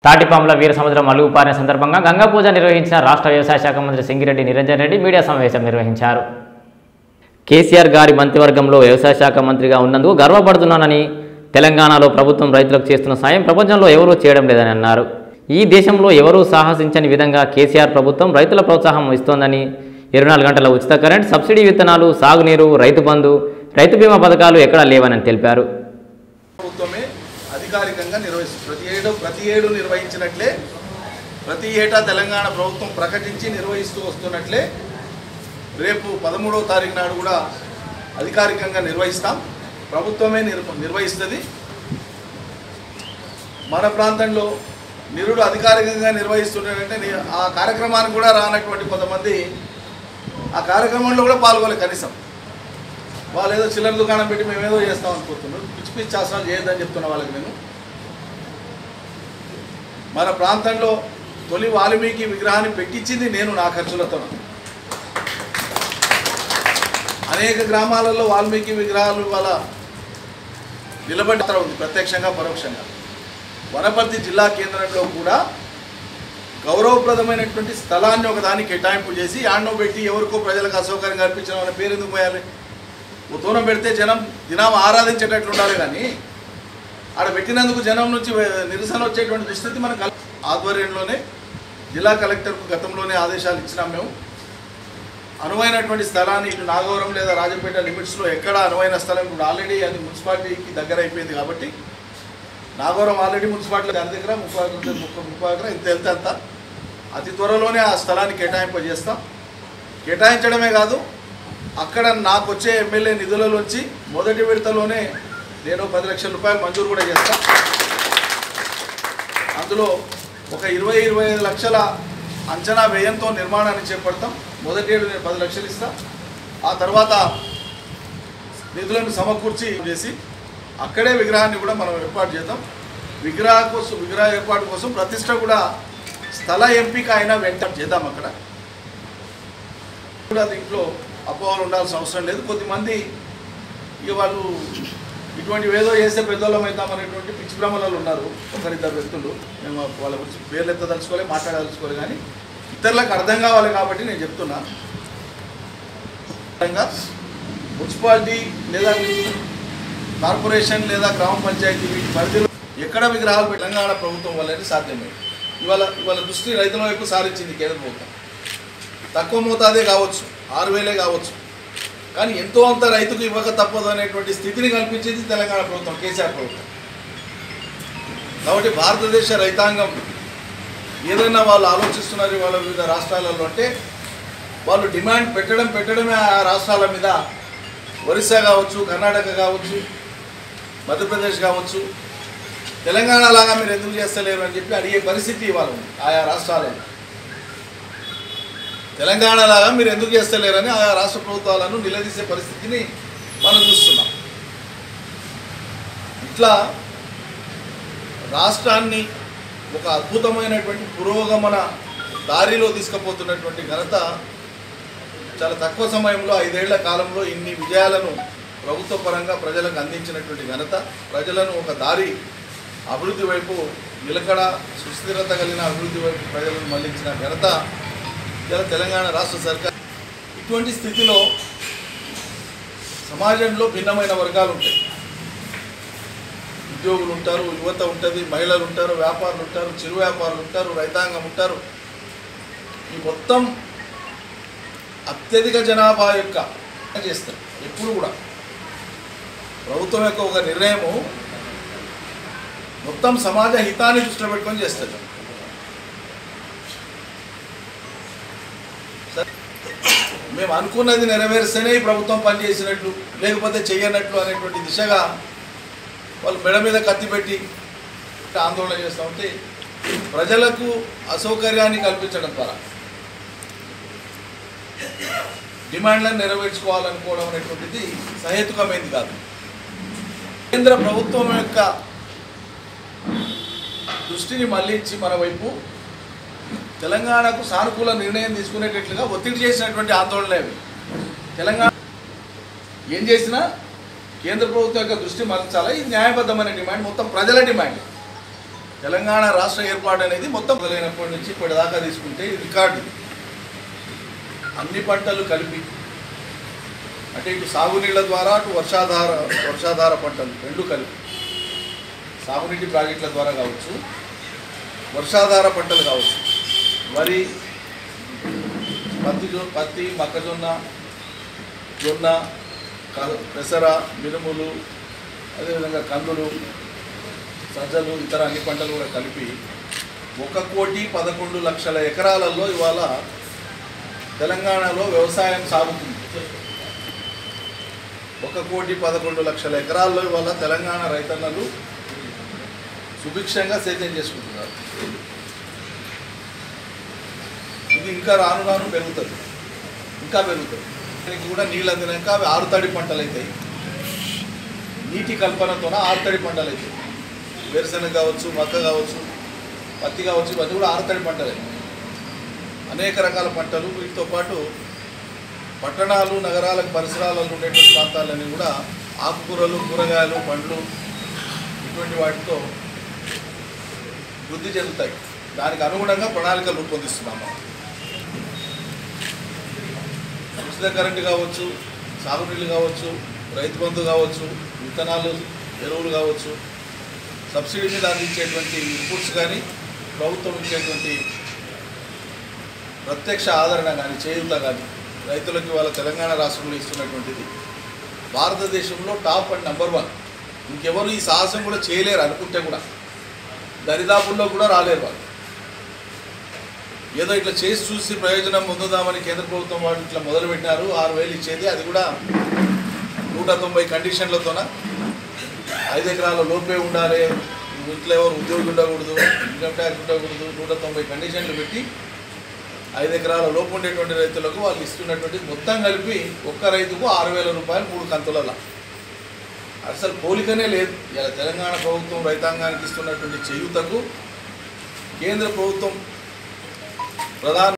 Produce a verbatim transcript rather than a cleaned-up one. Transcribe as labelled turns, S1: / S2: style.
S1: తాటిపాముల వీర సముద్రం అలుగు పారిన సందర్భంగా గంగా పూజ నిర్వహించిన రాష్ట్ర వ్యవసాయ శాఖ మంత్రి సింగిరెడ్డి నిరంజన్ రెడ్డి మీడియా సమావేశం నిర్వహించారు. కేసీఆర్ గారి మంత్రివర్గంలో వ్యవసాయ శాఖ మంత్రిగా ఉన్నందుకు గర్వపడుతున్నానని, తెలంగాణలో ప్రభుత్వం రైతులకు చేస్తున్న సాయం ప్రపంచంలో ఎవరూ చేయడం లేదని అన్నారు. ఈ దేశంలో ఎవరూ సాహసించని విధంగా కేసీఆర్ ప్రభుత్వం రైతుల ప్రోత్సాహం ఇస్తోందని, ఇరవై నాలుగు గంటల ఉచిత కరెంట్, సబ్సిడీ విత్తనాలు, సాగునీరు, రైతు బంధు, రైతు బీమా పథకాలు ఎక్కడా లేవని తెలిపారు.
S2: ప్రభుత్వమే అధికారికంగా నిర్వహిస్తుంది. ప్రతి ఏడు ప్రతి ఏడు నిర్వహించినట్లే ప్రతి ఏటా తెలంగాణ ప్రభుత్వం ప్రకటించి నిర్వహిస్తూ వస్తున్నట్లే రేపు పదమూడవ తారీఖు నాడు కూడా అధికారికంగా నిర్వహిస్తాం. ప్రభుత్వమే నిర్వహిస్తుంది. మన ప్రాంతంలో నిరుడు అధికారికంగా నిర్వహిస్తుంటారంటే ఆ కార్యక్రమానికి కూడా రానటువంటి కొంతమంది ఆ కార్యక్రమంలో కూడా పాల్గొలే. కనీసం వాళ్ళు ఏదో చిల్లర దుకాణం పెట్టి మేము ఏదో చేస్తాం అనుకుంటున్నారు. పిచ్చి పిచ్చి శాసనాలు చేయొద్దని చెప్తున్న వాళ్ళకి నేను, మన ప్రాంతంలో తొలి వాల్మీకి విగ్రహాన్ని పెట్టించింది నేను నా ఖర్చులతో. అనేక గ్రామాలలో వాల్మీకి విగ్రహాలు వాళ్ళ నిలబడి ఉంది, ప్రత్యక్షంగా పరోక్షంగా. వనపర్తి జిల్లా కేంద్రంలో కూడా గౌరవప్రదమైనటువంటి స్థలాన్ని ఒకదాన్ని కేటాయింపు చేసి యాడ్నో పెట్టి ఎవరికో ప్రజలకు అసౌకర్యం కల్పించడం అనే పేరు ఎందుకు పోయాలి? దూరం పెడితే జనం దినం ఆరాధించేటట్లు ఉండాలి, కానీ ఆడ పెట్టినందుకు జనం నుంచి నిరసన వచ్చేటువంటి దుస్థితి మన ఆధ్వర్యంలోనే జిల్లా కలెక్టర్కు గతంలోనే ఆదేశాలు ఇచ్చినాం. మేము అనువైనటువంటి స్థలాన్ని ఇటు నాగవరం లేదా రాజపేట లిమిట్స్లో ఎక్కడ అనువైన స్థలం ఇప్పుడు ఆల్రెడీ అది మున్సిపాలిటీకి దగ్గర అయిపోయింది కాబట్టి నాగవరం ఆల్రెడీ మున్సిపాలిటీ దాని దగ్గర ముప్పై ముప్పై ముప్పై ఎకరా ఇంత వెళ్తే అంత అతి త్వరలోనే ఆ స్థలాన్ని కేటాయింపు చేస్తాం. కేటాయించడమే కాదు, అక్కడ నాకు వచ్చే ఎమ్మెల్యే నిధులలోంచి మొదటి విడతలోనే నేను పది లక్షల రూపాయలు మంజూరు కూడా చేస్తాను. అందులో ఒక ఇరవై ఇరవై ఐదు లక్షల అంచనా వ్యయంతో నిర్మాణాన్ని చేపడతాం. మొదటి ఏడు నేను పది లక్షలు ఇస్తా. ఆ తర్వాత నిధులను సమకూర్చి చేసి అక్కడే విగ్రహాన్ని కూడా మనం ఏర్పాటు చేద్దాం. విగ్రహ కోసం విగ్రహ ఏర్పాటు కోసం ప్రతిష్ట కూడా స్థల ఎంపిక అయినా వెంట చేద్దాం. అక్కడ కూడా దీంట్లో అపోహలు ఉండాల్సిన అవసరం లేదు. కొద్దిమంది ఇక వాళ్ళు ఇటువంటి ఏదో చేస్తే పెద్దోళ్ళం అవుతామనేటువంటి పిచ్చి భ్రమలలో ఉన్నారు ఒకరిద్దరు వ్యక్తులు. మేము వాళ్ళ గురించి పేర్లు ఎత్తదలుచుకోలే, మాట్లాడదలుచుకోలే, కానీ ఇతరులకు అర్థం కావాలి కాబట్టి నేను చెప్తున్నా. మున్సిపాలిటీ లేదా కార్పొరేషన్ లేదా గ్రామ పంచాయతీ వీటి పరిధిలో ఎక్కడ విగ్రహాలు తెలంగాణ ప్రభుత్వం వల్లనే సాధ్యమే. ఇవాళ ఇవాళ దృష్టి రైతుల వైపు సారించింది కేంద్ర ప్రభుత్వం. తక్కువ మోతాదే కావచ్చు, ఆరు వేలే కావచ్చు, కానీ ఎంతో అంత రైతుకు ఇవ్వక తప్పదు అనేటువంటి స్థితిని కల్పించేది తెలంగాణ ప్రభుత్వం, కేసీఆర్ ప్రభుత్వం. కాబట్టి భారతదేశ రైతాంగం ఏదైనా వాళ్ళు ఆలోచిస్తున్నారు వాళ్ళ వివిధ రాష్ట్రాలలో అంటే వాళ్ళు డిమాండ్ పెట్టడం పెట్టడమే ఆ రాష్ట్రాల మీద. ఒరిస్సా కావచ్చు, కర్ణాటక కావచ్చు, మధ్యప్రదేశ్ కావచ్చు, తెలంగాణ లాగా మీరు ఎందుకు చేస్తలేరు అని చెప్పి అడిగే పరిస్థితి ఇవాళ ఉంది ఆయా రాష్ట్రాలలో. తెలంగాణ లాగా మీరు ఎందుకు చేస్తలేరని ఆయా రాష్ట్ర ప్రభుత్వాలను నిలదీసే పరిస్థితిని మనం చూస్తున్నాం. ఇట్లా రాష్ట్రాన్ని ఒక అద్భుతమైనటువంటి పురోగమన దారిలో తీసుకుపోతున్నటువంటి ఘనత చాలా తక్కువ సమయంలో ఐదేళ్ల కాలంలో ఇన్ని విజయాలను ప్రభుత్వ పరంగా ప్రజలకు అందించినటువంటి ఘనత, ప్రజలను ఒక దారి అభివృద్ధి వైపు నిలకడ సుస్థిరత కలిగిన అభివృద్ధి వైపు ప్రజలను మళ్లించిన ఘనత ఇలా తెలంగాణ రాష్ట్ర సర్కార్. ఇటువంటి స్థితిలో సమాజంలో భిన్నమైన వర్గాలు ఉంటాయి. ఉద్యోగులు ఉంటారు, యువత ఉంటుంది, మహిళలు ఉంటారు, వ్యాపారులు ఉంటారు, చిరు వ్యాపారులు ఉంటారు, రైతాంగం ఉంటారు. ఈ మొత్తం అత్యధిక జనాభా యొక్క చేస్తారు. ఎప్పుడు కూడా ప్రభుత్వం యొక్క ఒక నిర్ణయము మొత్తం సమాజ హితాన్ని దృష్టిలో పెట్టుకొని చేస్తుంది. మేము అనుకున్నది నెరవేర్స్తేనే ఈ ప్రభుత్వం పనిచేసినట్లు, లేకపోతే చెయ్యనట్లు అనేటువంటి దిశగా వాళ్ళు మెడ మీద కత్తి పెట్టి ఆందోళన చేస్తూ ఉంటే ప్రజలకు అసౌకర్యాన్ని కల్పించడం ద్వారా డిమాండ్లను నెరవేర్చుకోవాలనుకోవడం అనేటువంటిది సహేతుకమైనది కాదు. కేంద్ర ప్రభుత్వం యొక్క దృష్టిని మళ్లించి మన వైపు తెలంగాణకు సానుకూల నిర్ణయం తీసుకునేటట్లుగా ఒత్తిడి చేసినటువంటి ఆందోళనలు. తెలంగాణ ఏం చేసినా కేంద్ర ప్రభుత్వం యొక్క దృష్టి మరల్చాలి. ఇది న్యాయబద్ధమైన డిమాండ్, మొత్తం ప్రజల డిమాండ్. తెలంగాణ రాష్ట్ర ఏర్పాటు అనేది మొత్తం మొదలైనప్పటి నుంచి ఇప్పటిదాకా తీసుకుంటే రికార్డు. అన్ని పంటలు కలిపి అంటే ఇటు సాగునీళ్ళ ద్వారా అటు వర్షాధార వర్షాధార పంటలు రెండు కలిపి, సాగునీటి ప్రాజెక్టుల ద్వారా కావచ్చు, వర్షాధార పంటలు కావచ్చు, వరి, పత్తి పత్తి మొక్కజొన్న, జొన్న, పెసర, మినుములు, అదేవిధంగా కందులు, సజ్జలు, ఇతర అన్ని పంటలు కూడా కలిపి ఒక కోటి పదకొండు లక్షల ఎకరాలలో ఇవాళ తెలంగాణలో వ్యవసాయం సాగుతుంది. ఒక కోటి పదకొండు లక్షల ఎకరాల్లో ఇవాళ తెలంగాణ రైతన్నలు సుభిక్షంగా సేద్యం చేసుకుంటున్నారు. ఇది ఇంకా రాను రాను పెరుగుతుంది, ఇంకా పెరుగుతుంది. దీనికి కూడా నీళ్ళు అందినాక అవి ఆరుతడి పంటలు అవుతాయి. నీటి కల్పనతోన ఆరుతడి పంటలు అవుతాయి. వేరుశెనగ కావచ్చు, మక్క కావచ్చు, పత్తి కావచ్చు, ఇవన్నీ కూడా ఆరుతడి పంటలు అవుతాయి. అనేక రకాల పంటలు, వీటితో పాటు పట్టణాలు, నగరాలకు పరిసరాలలో ఉండేటువంటి ప్రాంతాలన్నీ కూడా ఆకుకూరలు, కూరగాయలు, పండ్లు ఇటువంటి వాటితో వృద్ధి చెందుతాయి. దానికి అనుగుణంగా ప్రణాళికలు రూపొందిస్తున్నాము. ఉచిత కరెంటు కావచ్చు, సాగునీళ్ళు కావచ్చు, రైతు బంధు కావచ్చు, విత్తనాలు, ఎరువులు కావచ్చు, సబ్సిడీ మీద అందించేటువంటి ఇన్పుట్స్ కానీ, ప్రభుత్వం ఇచ్చేటువంటి ప్రత్యక్ష ఆదరణ కానీ, చేయూత కానీ రైతులకి వాళ్ళ తెలంగాణ రాష్ట్రంలో ఇస్తున్నటువంటిది భారతదేశంలో టాప్ అండ్ నెంబర్ వన్. ఇంకెవరు ఈ సాహసం కూడా చేయలేరు, అనుకుంటే కూడా దరిదాపుల్లో కూడా రాలేరు వాళ్ళు. ఏదో ఇట్లా చేసి చూసి ప్రయోజనం పొందుదామని కేంద్ర ప్రభుత్వం వాళ్ళు ఇట్లా మొదలుపెట్టినారు. ఆరు వేలు ఇచ్చేది, అది కూడా నూట తొంభై కండిషన్లతోన ఐదు ఎకరాల లోపే ఉండాలి, ఇంట్లో ఎవరు ఉద్యోగి ఉండకూడదు, ఇన్కమ్ ట్యాక్స్ ఉండకూడదు, నూట తొంభై కండిషన్లు పెట్టి ఐదు ఎకరాల లోపు ఉండేటువంటి రైతులకు వాళ్ళు ఇస్తున్నటువంటి మొత్తం కలిపి ఒక్క రైతుకు ఆరు వేల రూపాయలు మూడు కంతులలో. అసలు పోలికనే లేదు. ఇలా తెలంగాణ ప్రభుత్వం రైతాంగానికి ఇస్తున్నటువంటి చేయూతకు కేంద్ర ప్రభుత్వం ప్రధాన